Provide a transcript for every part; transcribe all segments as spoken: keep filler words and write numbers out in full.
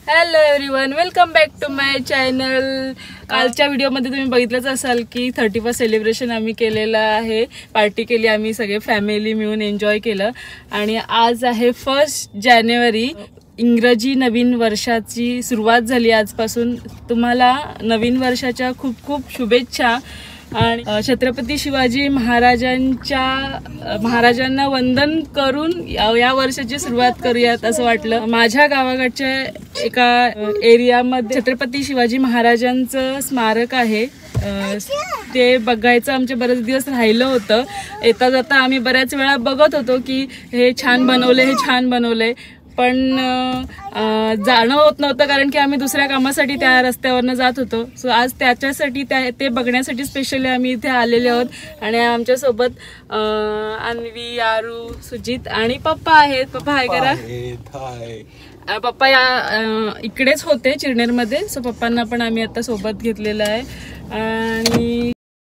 Hello everyone, welcome back to my channel. कालच्या व्हिडिओमध्ये तुम्ही बघितलंच असाल की थर्टी फर्स्ट सेलिब्रेशन आम्ही केलेलं आहे. पार्टी केली आम्ही सगळे फॅमिली मिळून, एन्जॉय केलं. आणि आज आहे फर्स्ट जानेवारी, इंग्रजी नवीन वर्षाची सुरुवात झाली आजपासून. तुम्हाला नवीन वर्षाच्या खूप खूप शुभेच्छा. आणि छत्रपती शिवाजी महाराजांच्या महाराजांना वंदन करून या वर्षाची सुरुवात करूयात असं वाटलं. माझ्या गावाकडच्या एका एरियामध्ये छत्रपती शिवाजी महाराजांचं स्मारक आहे. ते बघायचं आमचे बरेच दिवस राहिलं होतं. येता जाता आम्ही बऱ्याच वेळा बघत होतो की हे छान बनवले हे छान बनवले पण जाणं होत नव्हतं, कारण की आम्ही दुसऱ्या कामासाठी त्या रस्त्यावरनं जात होतो. सो आज त्याच्यासाठी त्या ते बघण्यासाठी स्पेशली आम्ही इथे आलेले आहोत. आणि आमच्यासोबत अन्वी, आरू, सुजित आणि पप्पा आहेत. पप्पा हाय करा. पप्पा या इकडेच होते चिरनेरमध्ये, सो पप्पांना पण आम्ही आता सोबत घेतलेलं आहे. आणि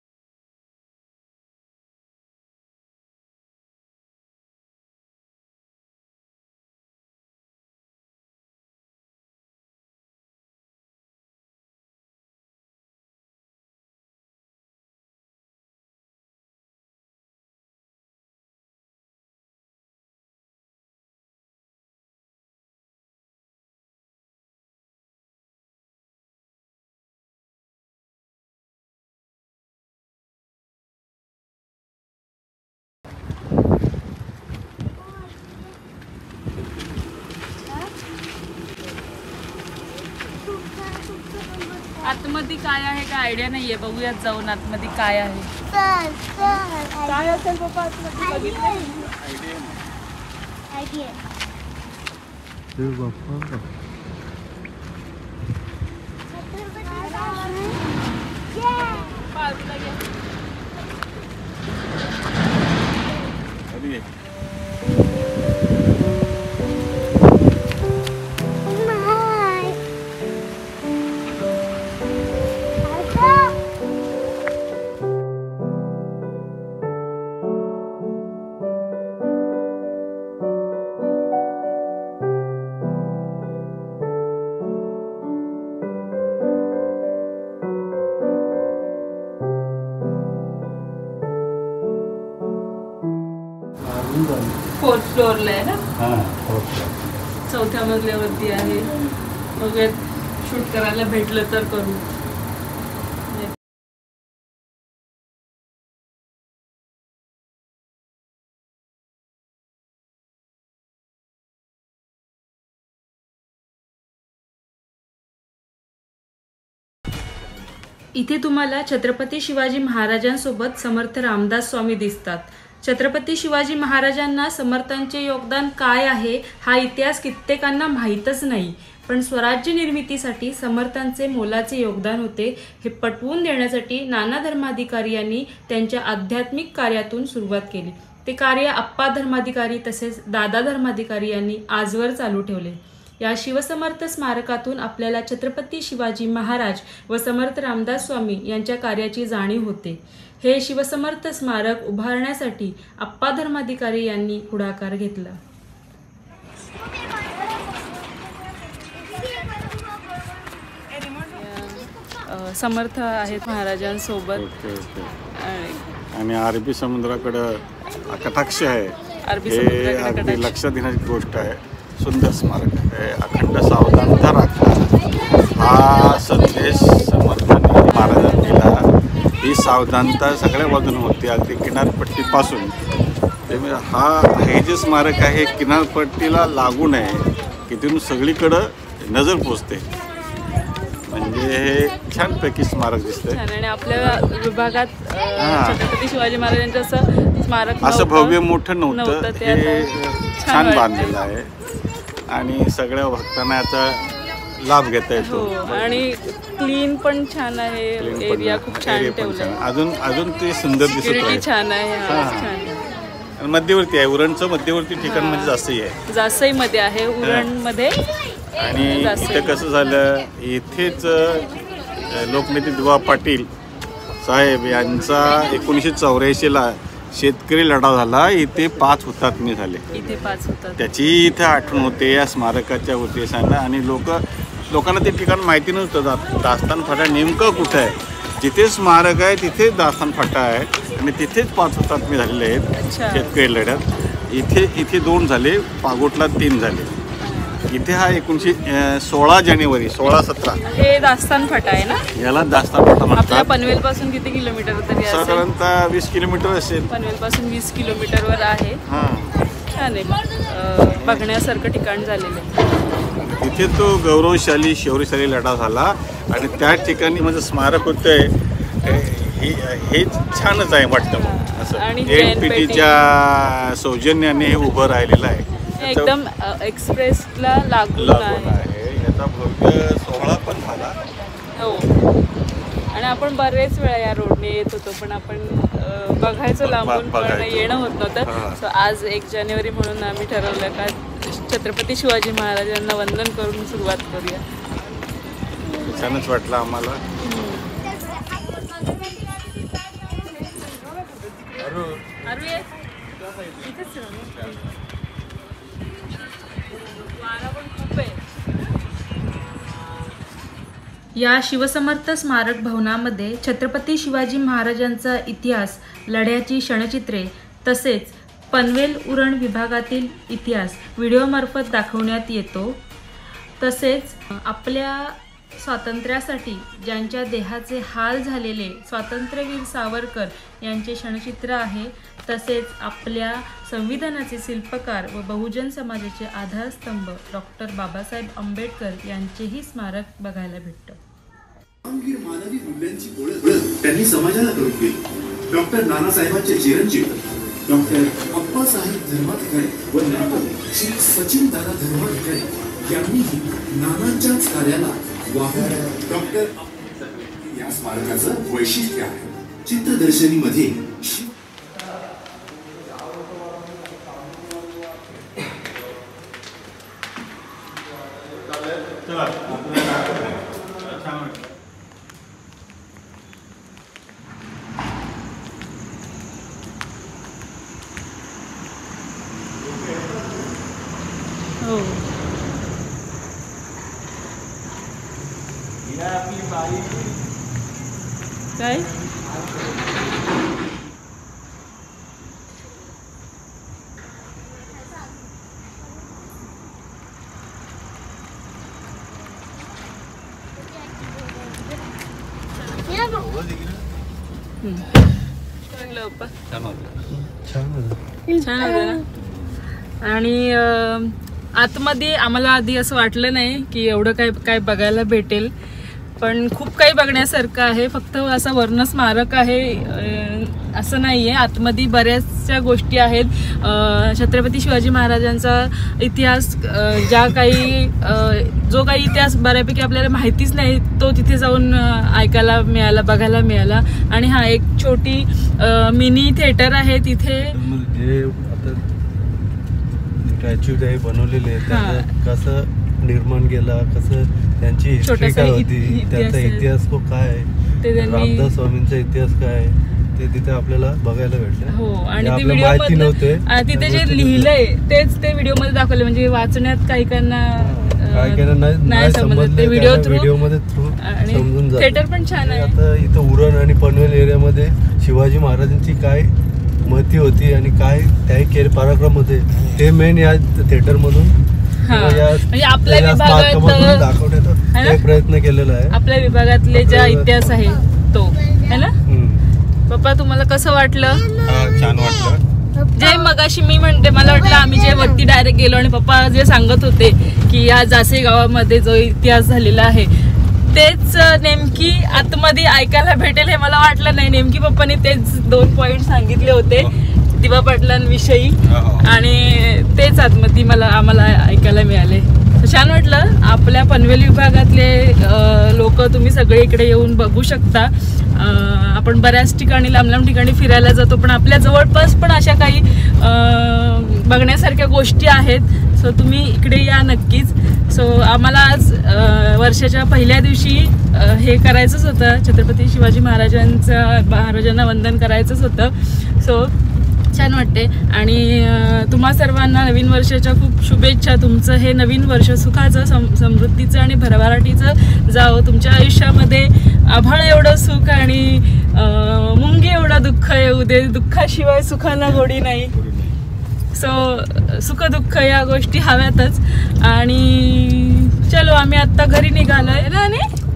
आतमध्ये काय आहे का आयडिया नाहीये, बघूयात जाऊन आतमध्ये काय आहे. काय असेल पप्पा आतमध्ये बघितलं? फोर्थ फ्लोअरला आहे ना? चौथ्या मजल्यावरती आहे. बघूयात, शूट करायला भेटलं तर करू. इथे तुम्हाला छत्रपती शिवाजी महाराजांसोबत समर्थ रामदास स्वामी दिसतात. छत्रपती शिवाजी महाराजांना समर्थांचे योगदान काय आहे हा इतिहास कित्येकांना माहीतच नाही, पण स्वराज्य निर्मितीसाठी समर्थांचे मोलाचे योगदान होते हे पटवून देण्यासाठी नाना धर्माधिकारी यांनी त्यांच्या आध्यात्मिक कार्यातून सुरुवात केली. ते कार्य अप्पा धर्माधिकारी तसेच दादा धर्माधिकारी यांनी आजवर चालू ठेवले. या शिवसमर्थ स्मारकातून आपल्याला छत्रपती शिवाजी महाराज व समर्थ रामदास स्वामी यांच्या कार्याची जाणीव होते. हे शिवसमर्थ स्मारक उभारण्यासाठी अप्पा धर्माधिकारी यांनी पुढाकार घेतला. समर्थ आहेत महाराजांसोबत. आणि अरबी समुद्राकडे कटाक्ष आहे. अरबी समुद्राकडे लक्ष देण्याची गोष्ट आहे. सुंदर स्मारक आहे. अखंड सावधानता राखा हा संदेश समर्थांनी महाराजांनी दिला. ही सावधानता सगळ्या बाजूने होती, अगदी किनारपट्टीपासून. त्यामुळे हा हे जे स्मारक आहे किनारपट्टीला लागून आहे की तिथून सगळीकडं नजर पोचते. म्हणजे हे छानपैकी स्मारक दिसतंय. आणि आपल्या विभागात छत्रपती शिवाजी महाराजांचं असं स्मारक असं भव्य मोठं नव्हतं. हे छान बांधलेलं आहे आणि सगळ्या भक्तांना याचा लाभ घेता येतो. आणि क्लीन पण छान आहे. एरिया खूप छान ठेवला. अजून अजून ते सुंदर दिसत आहे. छान आहे. मध्यवर्ती आहे. उरणचं मध्यवर्ती ठिकाण म्हणजे जास्तही आहे. जास्तही मध्ये आहे उरण मध्ये. आणि इथे कसं झालं, इथेच लोकनेते दिवा पाटील साहेब यांचा एकोणीसशे चौऱ्याऐंशीला शेतकरी लढा झाला. इथे पाच हुतात्मे झाले. इथे पाच हुतात्मे, त्याची इथे आठवण होते या स्मारकाच्या उद्देशानं. आणि लोक लोकांना ते ठिकाण माहिती नव्हतं. दा दास्तान फाटा नेमकं कुठं आहे. जिथे स्मारक आहे तिथेच दास्तान फाटा आहे आणि तिथेच पाच हुतात्मे झालेले आहेत शेतकरी लढ्यात. इथे इथे दोन झाले, पागोटला तीन झाले. इथे हा एकोणीसशे सोळा जानेवारी सोळा सतरा हे दास्तान फाटा आहे ना. याला दास्तान फाटा म्हणतात. आपल्या पनवेल पासून किती किलोमीटर तरी असेल? साधारणतः वीस किलोमीटर असेल. पनवेल पासून वीस किलोमीटरवर आहे. हां, छान आहे, बघण्यासारखं ठिकाण झालेलं आहे. तिथे तो गौरवशाली शौर्यशाली लढा झाला आणि त्या ठिकाणी माझं स्मारक होतं हे हे छानच आहे वाटतं असं. एन पी टीच्या सौजन्याने हे उभं राहिलेलं आहे. एकदम एक्सप्रेसला लागून आहे. याचा भव्य सोहळा पण झाला. हो, आणि आपण बरेच वेळा या रोडने येत होतो पण आपण बघायचं लांबून पण येणं होत नव्हतं. सो आज एक जानेवारी म्हणून आम्ही ठरवलं का छत्रपती शिवाजी महाराजांना वंदन करून सुरुवात करूया. छानच वाटलं आम्हाला. या शिवसमर्थ स्मारक भवनामध्ये छत्रपती शिवाजी महाराजांचा इतिहास, लढ्याची क्षणचित्रे तसेच पनवेल उरण विभागातील इतिहास व्हिडिओमार्फत दाखवण्यात येतो. तसेच आपल्या स्वातंत्र्यासाठी ज्यांच्या देहाचे हाल झालेले स्वातंत्र्यवीर सावरकर यांचे क्षणचित्र आहे. तसेच आपल्या संविधानाचे शिल्पकार व बहुजन समाजाचे आधारस्तंभ डॉक्टर बाबासाहेब आंबेडकर यांचेही स्मारक बघायला भेटतं. मानवी मूल्यांची ओळख त्यांनी समाजाला करून दिली. डॉक्टर नानासाहेबांचे चिरंजीव डॉक्टर अप्पासाहेब धर्माधिकारी व नातू श्री सचिन दादा धर्माधिकारी यांनीही नानांच्याच कार्याला वाहून डॉक्टर या स्मारकाचं वैशिष्ट्य आहे. चित्रदर्शनीमध्ये हो, काय छान होतं ना. आणि आतमध्ये आम्हाला आधी असं वाटलं नाही की एवढं काय काय बघायला भेटेल, पण खूप काही बघण्यासारखं आहे. फक्त असं वर्ण स्मारक आहे असं नाही आहे. आतमध्ये बऱ्याचशा गोष्टी आहेत. छत्रपती शिवाजी महाराजांचा इतिहास, ज्या काही जो काही इतिहास बऱ्यापैकी आपल्याला माहितीच नाही तो तिथे जाऊन ऐकायला मिळाला, बघायला मिळाला. आणि हा एक छोटी मिनी थिएटर आहे तिथे. स्टॅच्यू काही बनवलेले कसं निर्माण केला, कसं त्यांची हिस्ट्री काय होती, त्यांचा इतिहास तो काय, रामदास स्वामींचा इतिहास काय ते तिथे आपल्याला बघायला भेटलं. हो, आणि ते माहिती नव्हते. तिथे जे लिहिलंय तेच ते व्हिडिओ मध्ये दाखवले. म्हणजे वाचण्यात काही काहींना नाही समजलं ते व्हिडिओ व्हिडिओ मध्ये थ्रू समजून जातं. थिएटर पण छान आहे. आता इथं उरण आणि पनवेल एरियामध्ये शिवाजी महाराजांची काय महती होती आणि काय त्याही केर पराक्रम होते ते मेन या थिएटर मधून म्हणजे आपल्या विभागात दाखवण्याचा प्रयत्न केलेला आहे. आपल्या विभागातले ज्या इतिहास आहे तो है ना. पप्पा तुम्हाला कसं वाटलं? छान वाटलं. जे मगाशी मी म्हणते, मला वाटलं आम्ही जे वरती डायरेक्ट गेलो आणि पप्पा जे सांगत होते की या जासे गावामध्ये जो इतिहास झालेला आहे तेच नेमकी आतमध्ये ऐकायला भेटेल हे मला वाटलं नाही. नेमकी पप्पाने तेच दोन पॉइंट सांगितले होते दिवा पाटलांविषयी आणि तेच आतमध्ये मला आम्हाला ऐकायला मिळाले. छान वाटलं. आपल्या पनवेल विभागातले लोक तुम्ही सगळे इकडे येऊन बघू शकता. आपण बऱ्याच ठिकाणी लांब लांब ठिकाणी फिरायला जातो पण आपल्या जवळपास पण अशा काही बघण्यासारख्या गोष्टी आहेत. सो तुम्ही इकडे या नक्कीच. सो आम्हाला आज वर्षाच्या पहिल्या दिवशी हे करायचंच होतं, छत्रपती शिवाजी महाराजांचं महाराजांना वंदन करायचंच होतं. सो छान वाटते. आणि तुम्हा सर्वांना नवीन वर्षाच्या खूप शुभेच्छा. तुमचं हे नवीन वर्ष सुखाचं, सम समृद्धीचं आणि भरभराटीचं जावं. तुमच्या आयुष्यामध्ये आभाळ एवढं सुख आणि मुंगी एवढं दुःख येऊ दे. दुःखाशिवाय सुखाला गोडी नाही. सो सुख दुःख या गोष्टी हव्यातच. आणि चलो आम्ही आत्ता घरी निघालोय ना.